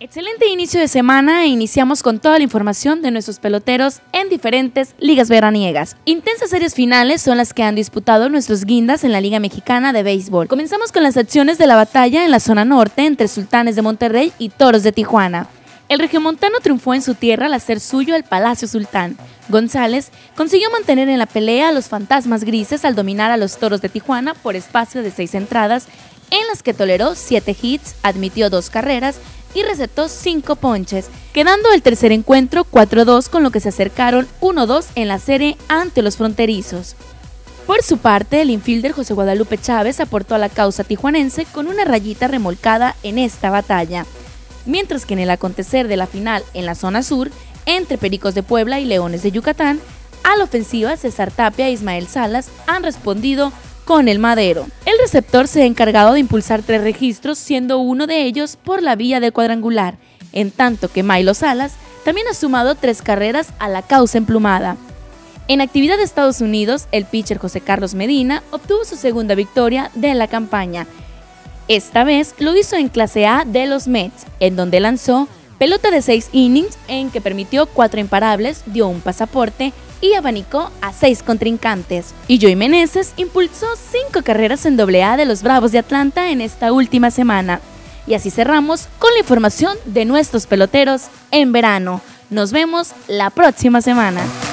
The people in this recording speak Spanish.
Excelente inicio de semana e iniciamos con toda la información de nuestros peloteros en diferentes ligas veraniegas. Intensas series finales son las que han disputado nuestros guindas en la Liga Mexicana de Béisbol. Comenzamos con las acciones de la batalla en la zona norte entre Sultanes de Monterrey y Toros de Tijuana. El regiomontano triunfó en su tierra al hacer suyo el Palacio Sultán. González consiguió mantener en la pelea a los fantasmas grises al dominar a los Toros de Tijuana por espacio de 6 entradas, en las que toleró 7 hits, admitió 2 carreras y recetó 5 ponches, quedando el tercer encuentro 4-2, con lo que se acercaron 1-2 en la serie ante los fronterizos. Por su parte, el infielder José Guadalupe Chávez aportó a la causa tijuanense con una rayita remolcada en esta batalla, mientras que en el acontecer de la final en la zona sur, entre Pericos de Puebla y Leones de Yucatán, a la ofensiva César Tapia e Ismael Salas han respondido con el madero. El receptor se ha encargado de impulsar 3 registros, siendo uno de ellos por la vía del cuadrangular, en tanto que Milo Salas también ha sumado 3 carreras a la causa emplumada. En actividad de Estados Unidos, el pitcher José Carlos Medina obtuvo su segunda victoria de la campaña. Esta vez lo hizo en Clase A de los Mets, en donde lanzó pelota de 6 innings en que permitió 4 imparables, dio un pasaporte y abanicó a 6 contrincantes. Y Joey Meneses impulsó 5 carreras en AA de los Bravos de Atlanta en esta última semana. Y así cerramos con la información de nuestros peloteros en verano. Nos vemos la próxima semana.